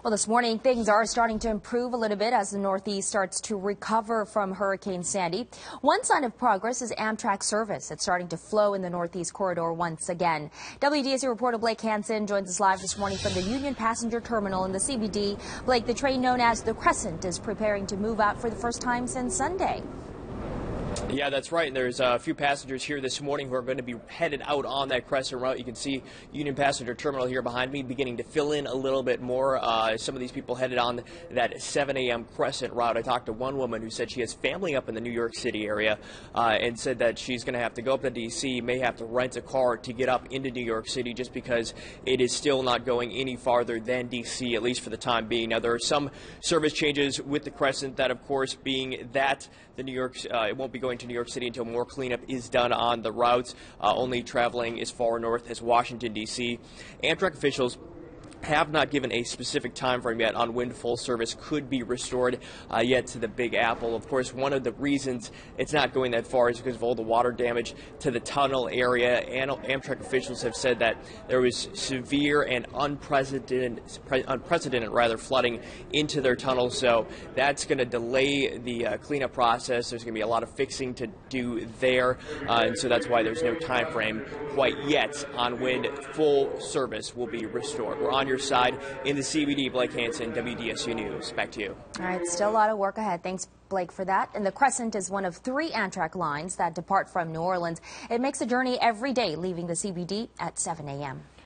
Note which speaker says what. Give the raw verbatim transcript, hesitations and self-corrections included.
Speaker 1: Well, this morning, things are starting to improve a little bit as the Northeast starts to recover from Hurricane Sandy. One sign of progress is Amtrak service. It's starting to flow in the Northeast corridor once again. W D S U reporter Blake Hansen joins us live this morning from the Union Passenger Terminal in the C B D. Blake, the train known as the Crescent is preparing to move out for the first time since Sunday.
Speaker 2: Yeah, that's right. And there's a few passengers here this morning who are going to be headed out on that Crescent route. You can see Union Passenger Terminal here behind me beginning to fill in a little bit more. Uh, some of these people headed on that seven A M Crescent route. I talked to one woman who said she has family up in the New York City area uh, and said that she's going to have to go up to D C, may have to rent a car to get up into New York City just because it is still not going any farther than D C, at least for the time being. Now, there are some service changes with the Crescent, that, of course, being that the New York, uh, it won't be going to New York City until more cleanup is done on the routes, uh, only traveling as far north as Washington, D C Amtrak officials have not given a specific time frame yet on when full service could be restored uh, yet to the Big Apple. Of course, one of the reasons it's not going that far is because of all the water damage to the tunnel area. And Amtrak officials have said that there was severe and unprecedented, unprecedented rather, flooding into their tunnels. So that's going to delay the uh, cleanup process. There's going to be a lot of fixing to do there, uh, and so that's why there's no time frame quite yet on when full service will be restored. We're on your side in the C B D. Blake Hansen, W D S U News. Back to you.
Speaker 1: All right, still a lot of work ahead. Thanks, Blake, for that. And the Crescent is one of three Amtrak lines that depart from New Orleans. It makes a journey every day, leaving the C B D at seven A M